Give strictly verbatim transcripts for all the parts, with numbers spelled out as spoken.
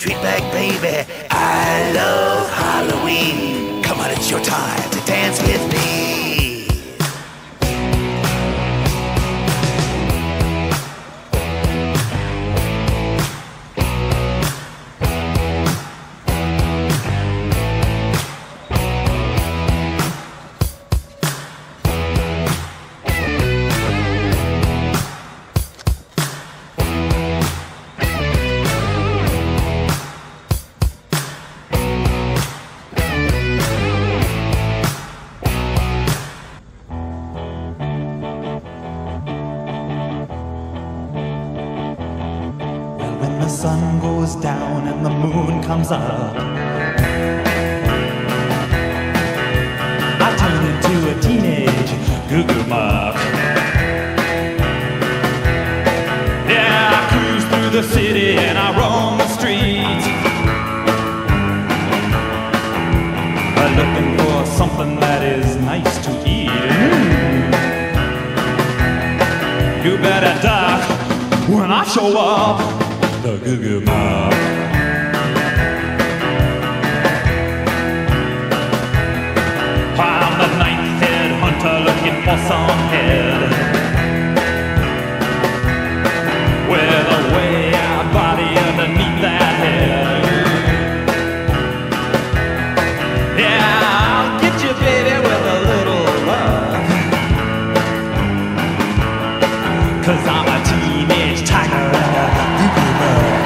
treat bag, baby. I love Halloween. Come on, it's your time to dance with me. The sun goes down and the moon comes up, I turn into a teenage goo-goo muck. Yeah, I cruise through the city and I roam the streets, looking for something that is nice to eat. Mm. You better duck when I show up, the goo-goo muck. I'm the ninth head hunter looking for some head with a way out body underneath that head. Yeah, I'll get you, baby, with a little love, 'cause I'm a teenage tiger and a goo-goo muck.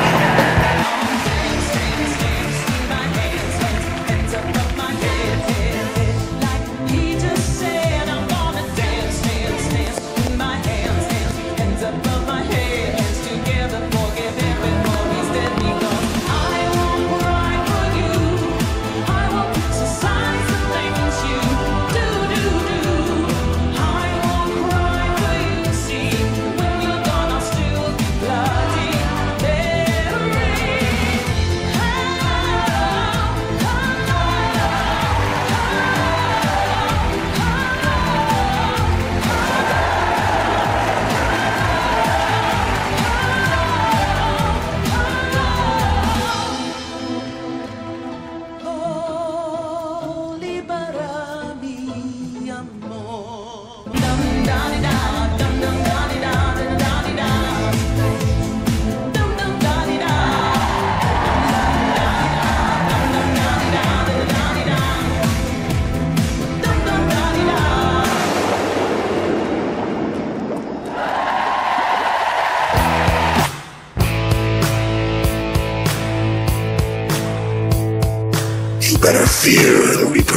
You better fear the Reaper.